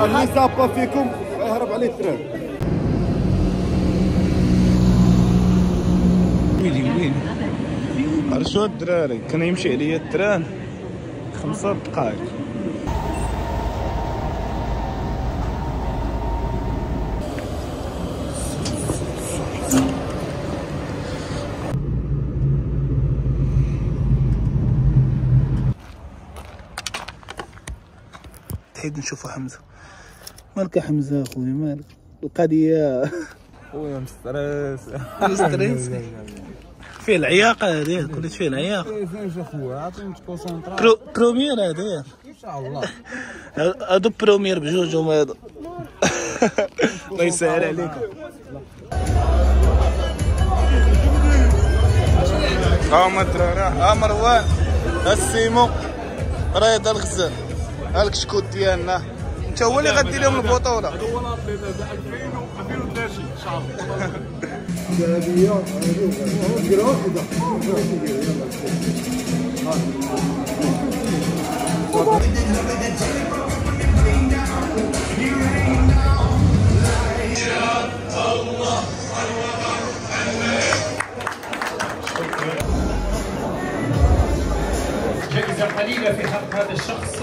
اللي صابا فيكم يهرب عليه التران. وين عرفتوا الدراري كان يمشي عليا التران 5 دقائق. تحيد نشوفو حمزة. مالك حمزة اخويا مالك؟ القضية خويا مستريس مستريس فيه العياقة هذه كلش فيه العياقة. فينش اخويا عطيني تكونسونطرا. بروميير هذه ان شاء الله. هادو بروميير بجوج هما هادو. الله يسهل عليك. ها الدراري مروان السيمو راه هذا الغزال ها الكشكوت ديالنا انت هو اللي غدير لهم البطوله. هذا هو الابيض هذا 2030 ان شاء الله. ذهبيه نديروها جائزة قليلة في حق هذا الشخص،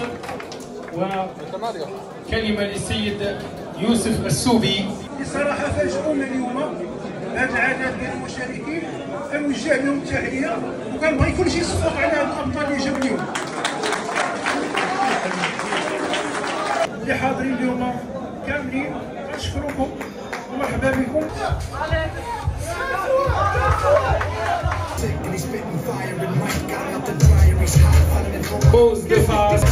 وكلمة للسيد يوسف السوبي. بصراحة فاجئونا اليوم هذا العدد ديال المشاركين، كنوجه لهم التحية وكنبغي كلشي يصفق على هاد الأبطال اللي جاو اليوم اللي حاضرين اليوم كاملين. كنشكركم ومرحبا بكم. Pose de face.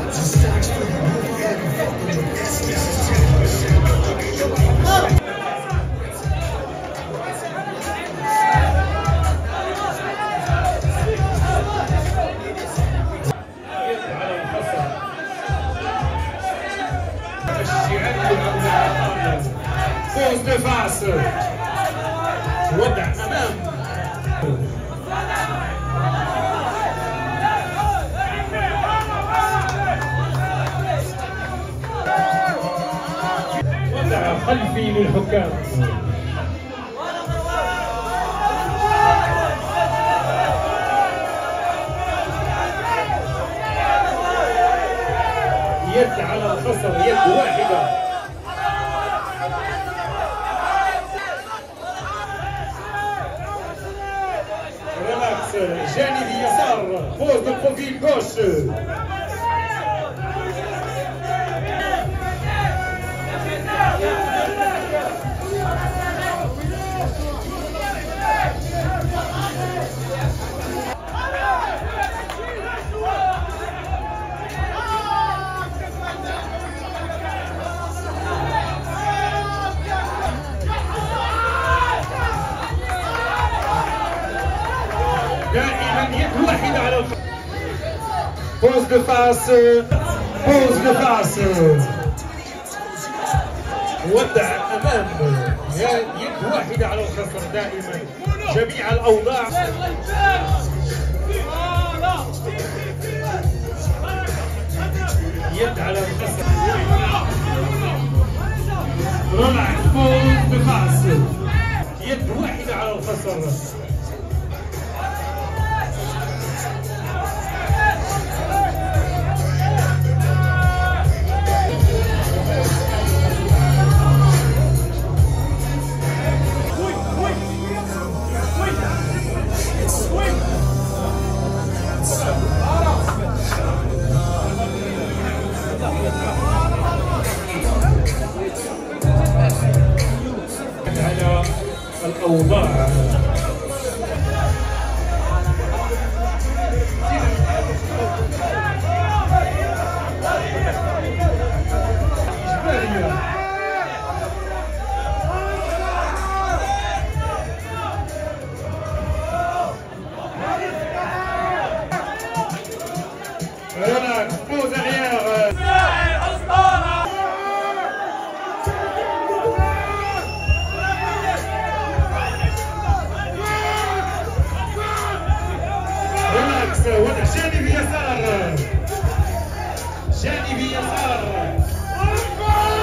Pose de face. وضع أمام. وضع خلفي للحكام. يد على الخصر، يد واحدة. جانب يسار، خوز دو بروفيل غوش. دائما يد واحدة على الخط. بوز دو فاس، بوز دو فاس. ودع أمام، يد واحدة على الخصر دائما. جميع الأوضاع. يد على الخصر. رلع بوز دو فاس. يد واحدة على الخصر. على الأوضاع. هناك فوز عيار. وضع جانبي يسار، جانبي يسار.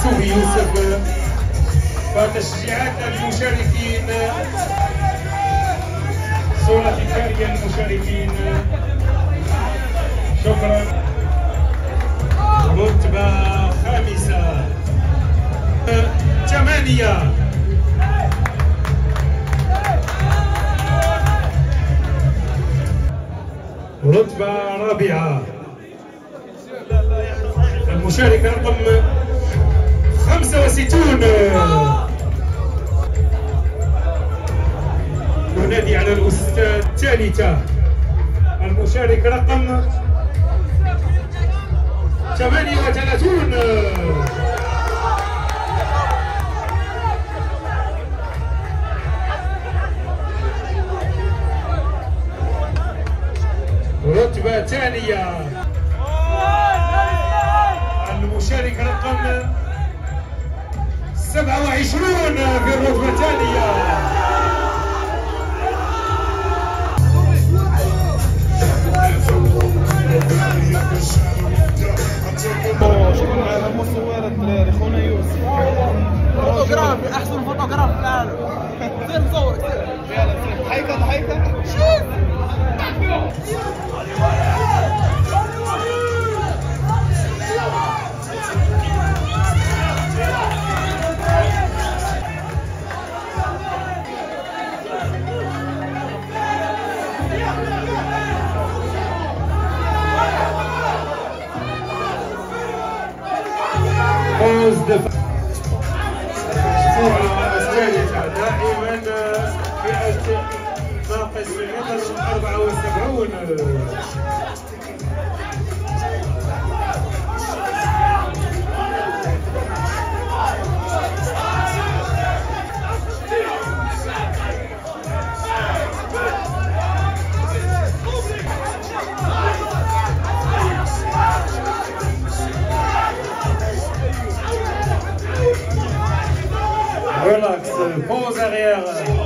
صوفي يوسف وتشجيعات المشاركين، صورة تذكارية للمشاركين. شكرا. رتبة خامسة 8. رتبة رابعة المشارك رقم 65. ننادي على الأستاذ الثالثة المشارك رقم 38. رتبة ثانية المشارك رقم 27 في الرتبة الثانية. شكون معنا المصور الدراري خونا يوسف، فوتوغرافي احسن فوتوغراف في العالم. سير مصور سير. ضحيكه ضحيكه شوف. دائما فئة ناقص المتر 74. Relax, pause arrière.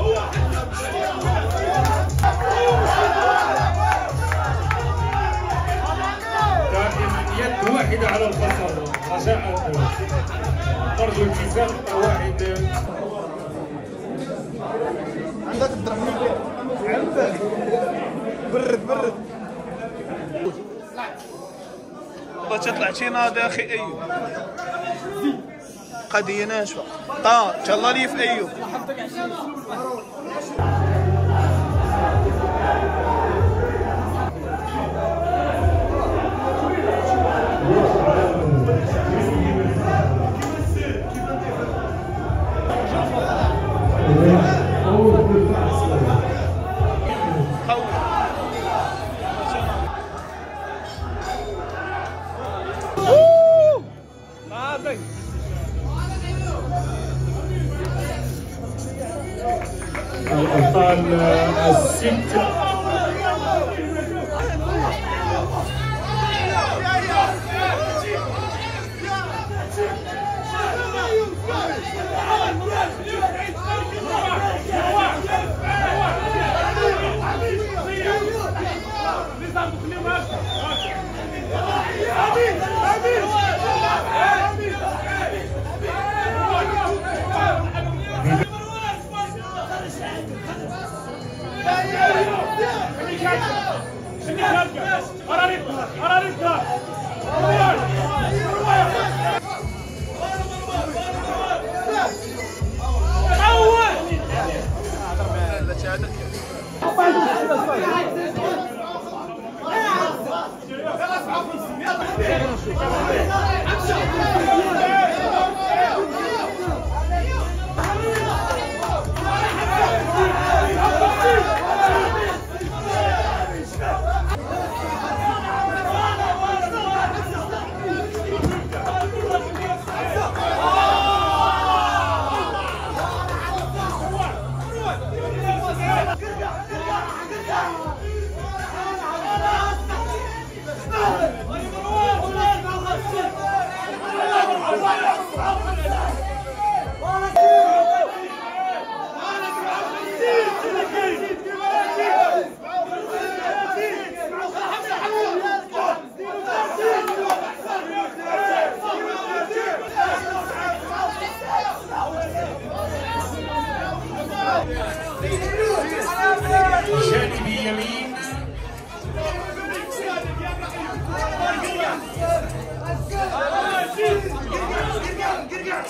دائما يد واحدة على الخطر، رجاء نرجو التزام واحد. عندك الدرهم عندك برد والله تطلع شي ناضي اخي ايوب قضيه ناشفه ان شاء الله لي في ايوب. الأبطال الست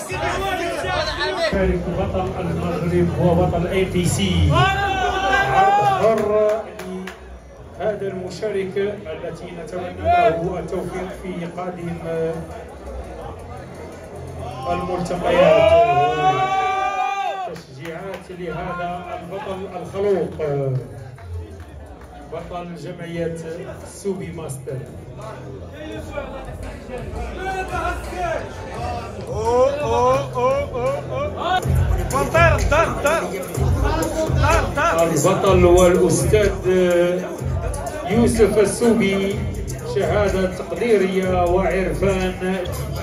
يشارك بطل المغرب وبطل ATC عرض حر لهذا المشارك التي نتمنى له التوفيق في قادم الملتقيات. تشجيعات لهذا البطل الخلوق بطل جمعية سوبي ماستر. البطل هو الأستاذ يوسف السوبي، شهادة تقديرية وعرفان،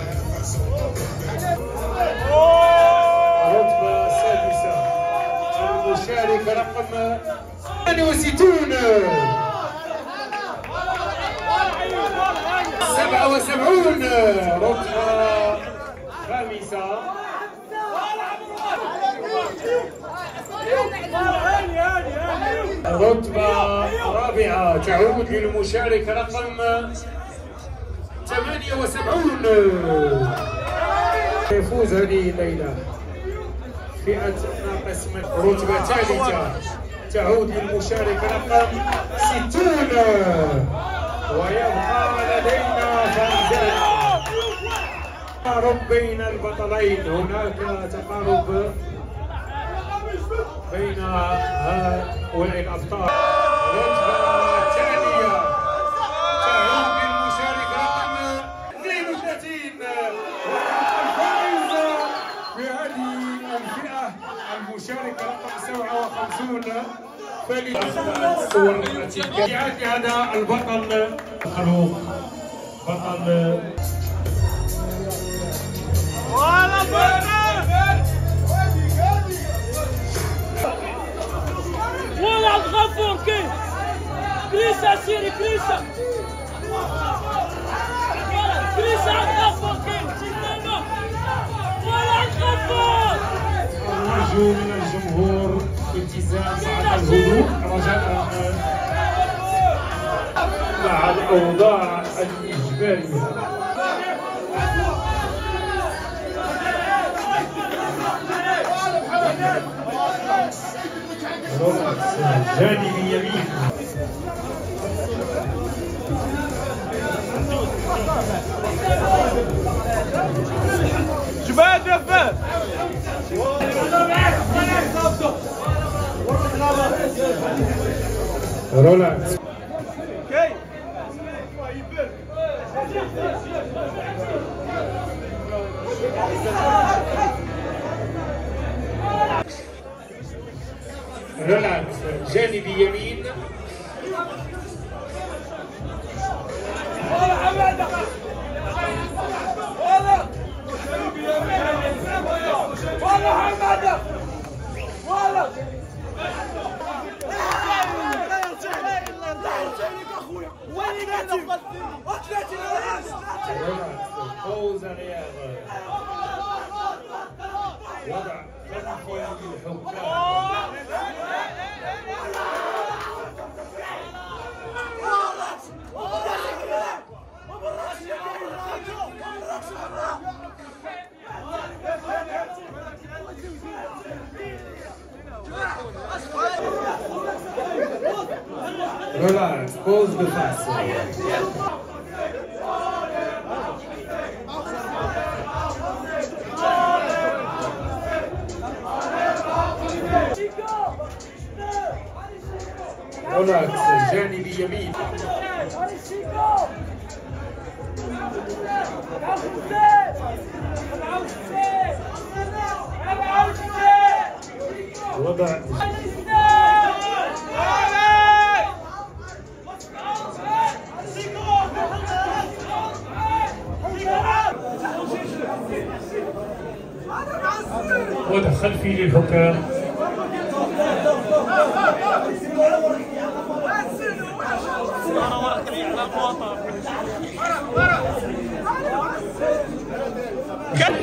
رتبة سادسة. المشارك رقم 68 77 رتبة خامسة. رتبة رابعة تعود للمشارك رقم 78. يفوز هذه الليلة فئة ناقص من. رتبة ثالثة تعود للمشارك رقم 60. ويبقى لدينا فائزان. تقارب بين البطلين، هناك تقارب بين هؤلاء الأبطال. رتبة ثانية تعود للمشارك رقم 32. الفائز بهذه الفئة المشارك رقم 57 الصور التي كانت لهذا البطل الخلوق بطل ولا الغفور كيف كريسة سيري كريسة كريسة الغفور كيف ولا الغفور. نرجو من الجمهور التزام مع الهدوء رجاء مع الأوضاع الإجبارية. جانب يمين. جبال دفاف رولات رولات جانب يمين. فوز رياض وضع خلفي للحكام. Relax, pose de face. Relax, جانب يمين. وضع وضع خلفي للحكام.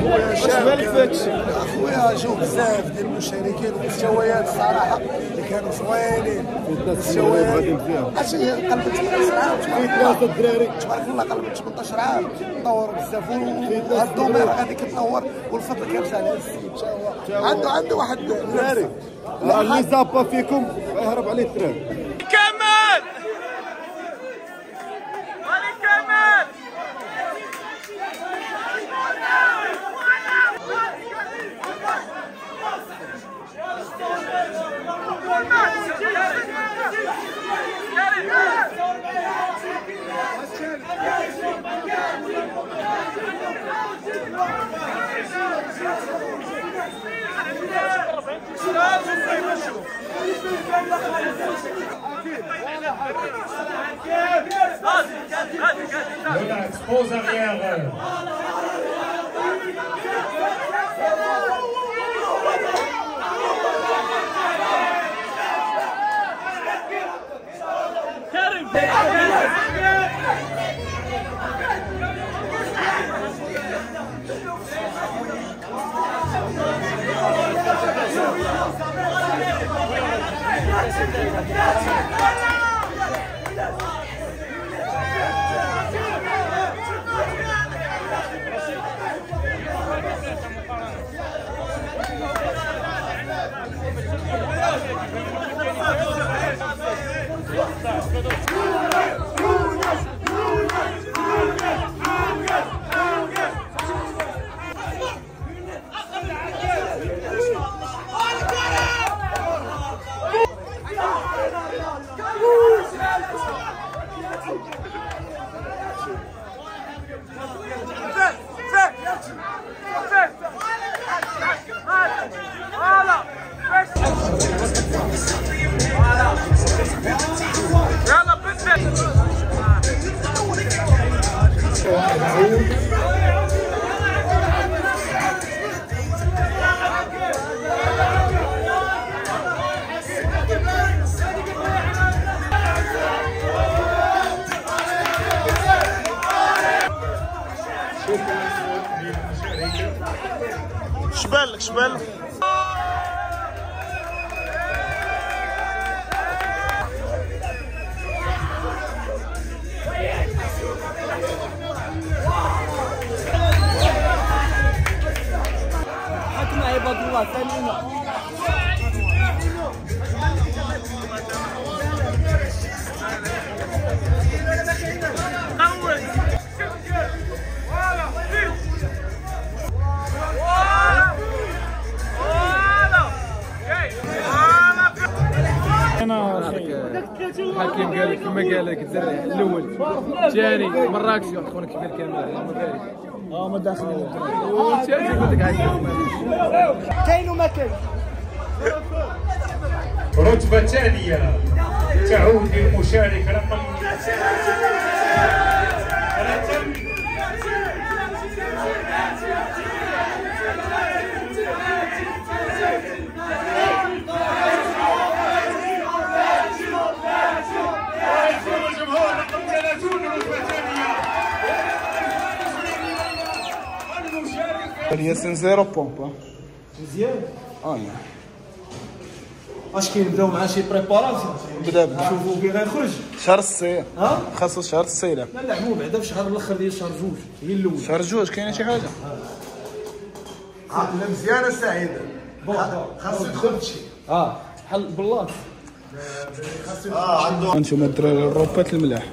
اخويا جاو بزاف ديال المشاركين والمستويات الصراحه اللي كانوا زوينين. المستويات عرفتي قلبت 18 عام في 3 الدراري تبارك الله قلبت 18 عام طوروا بزاف وهاد الدومير غادي كيتطور والفضل كيرجع لهذا السيد عنده واحد الدراري اللي زابا فيكم يهرب عليه الدراري. كمل ولي كمل Relax, pose arrière. شبالك حكم عباد الله ثانينا. الحكيم قال لك كما قال لك الدري الاول الثاني مراكش واحد خونا كبير كامل ما داخلين والثالث يقول لك عايز كاين وما كاين. رتبة ثانية تعود للمشارك رقم 3. ياسين 0 بومب مزيان. يا اش كاين مع شي بريباراسيون بدا نشوفوا كي غيخرج شهر الصيف. ها خاصو شهر الصيف. لا مو بعدا في شهر الاخر ديال شهر 2 هي الاول. شهر 2 كاينه شي حاجه عقله مزيانه سعيده خاصو يدخل بشي بحال بلاط. انتم الدراري الروبات الملاح.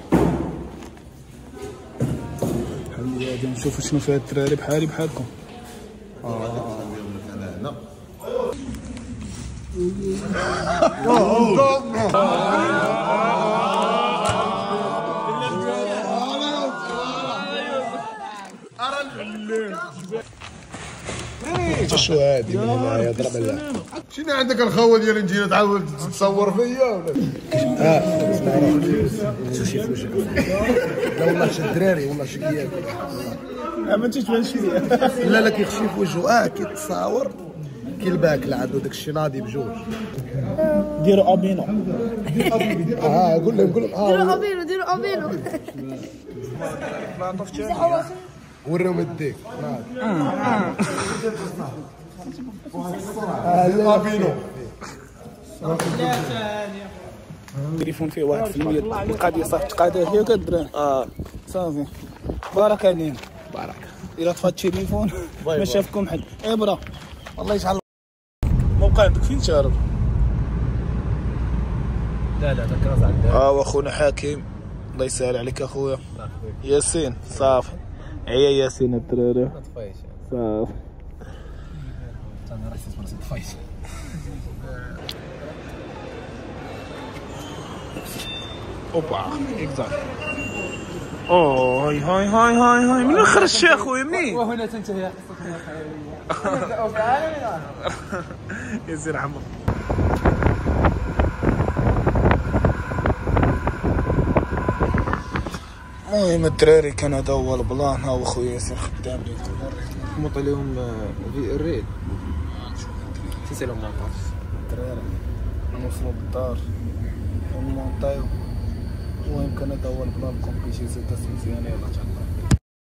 غادي نشوفوا شنو فيها الدراري بحالكم. شو هادي من هنا يضرب عليها. شنو عندك الخوه ديال نجي تعاود تصور فيا ولا؟ شي في وجهك. لا والله شي الدراري والله شي كياكل. ما تبان شويه. لا كيخشي في وجهه كيتصاور كيلباكل عنده داك الشيء ناضي بجوج. ديروا ابينو. قول لهم ديروا ابينو. وريهم يديك ابينو التليفون فيه 1% القضيه صافي تقادا هي كدرا صافي بارك علينا بارك الا طفات التليفون ما شافكم حد ابره والله يجعل موقع عندك فين شارب لا ذاك راس عندنا واخونا حكيم الله يسهل عليك اخويا ياسين صافي عيا ياسين الدراري طفيت صافي انا راسي طفيت اوبا اكزاكت هاي من الاخر الشيخ اخويا منين وهنا تنتهي قصتنا يزيد عمر المهم الدراري كان هذا هو البلان. ها هو خويا ياسين خدام ليكم نحمط عليهم في الريد تسالهم ما عرفتش الدراري نوصلوا للدار ونمونطيو. المهم كان هذا هو البلان. كومبليشي زيد مزيانه يلاه